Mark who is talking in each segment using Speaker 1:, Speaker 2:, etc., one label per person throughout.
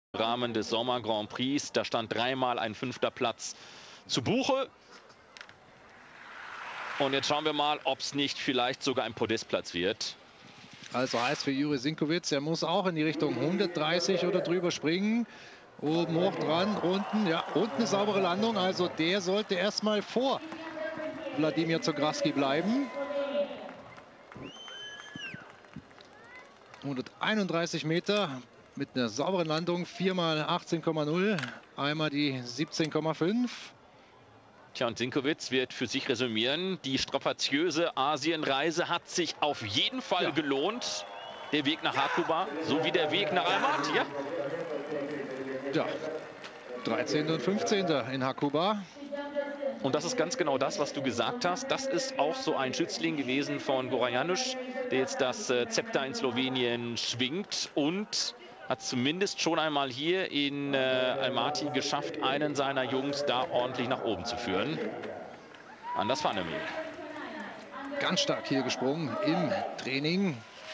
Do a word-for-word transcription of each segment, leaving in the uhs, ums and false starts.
Speaker 1: Im Rahmen des Sommer Grand Prix. Da stand dreimal ein fünfter Platz zu Buche. Und jetzt schauen wir mal, ob es nicht vielleicht sogar ein Podestplatz wird.
Speaker 2: Also heißt für Juri Sinkovic, er muss auch in die Richtung hundertdreißig oder drüber springen. Oben hoch dran, unten, ja, unten eine saubere Landung. Also der sollte erstmal vor Wladimir Zograski bleiben. hunderteinunddreißig Meter mit einer sauberen Landung, viermal achtzehn Komma null, einmal die siebzehn Komma fünf.
Speaker 1: Tja, und Sinkovic wird für sich resümieren, die strapaziöse Asienreise hat sich auf jeden Fall ja. gelohnt. Der Weg nach Hakuba, so wie der Weg nach Almaty, ja?
Speaker 2: Ja, dreizehnter und fünfzehnter in Hakuba.
Speaker 1: Und das ist ganz genau das, was du gesagt hast. Das ist auch so ein Schützling gewesen von Goran Janusz, der jetzt das äh, Zepter in Slowenien schwingt und hat zumindest schon einmal hier in äh, Almaty geschafft, einen seiner Jungs da ordentlich nach oben zu führen. Anders Vandermeer.
Speaker 2: Ganz stark hier gesprungen im Training.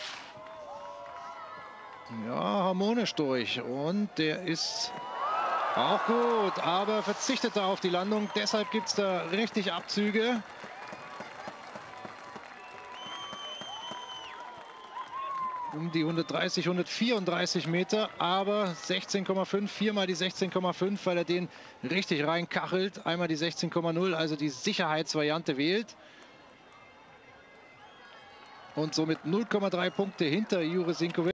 Speaker 2: Ja, harmonisch durch. Und der ist auch gut, aber verzichtet da auf die Landung. Deshalb gibt es da richtig Abzüge. Um die hundertdreißig, hundertvierunddreißig Meter, aber sechzehn Komma fünf, viermal die sechzehn Komma fünf, weil er den richtig reinkachelt. Einmal die sechzehn Komma null, also die Sicherheitsvariante wählt. Und somit null Komma drei Punkte hinter Juri Sinkovic.